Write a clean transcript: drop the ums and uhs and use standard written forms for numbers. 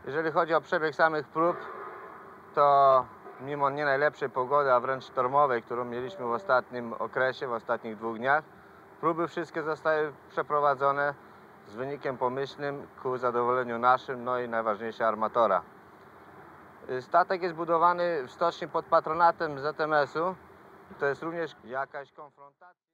Jeżeli chodzi o przebieg samych prób, to mimo nie najlepszej pogody, a wręcz sztormowej, którą mieliśmy w ostatnim okresie, w ostatnich 2 dniach, próby wszystkie zostały przeprowadzone z wynikiem pomyślnym ku zadowoleniu naszym, no i najważniejsze armatora. Statek jest budowany w stoczni pod patronatem ZMS-u. To jest również jakaś konfrontacja.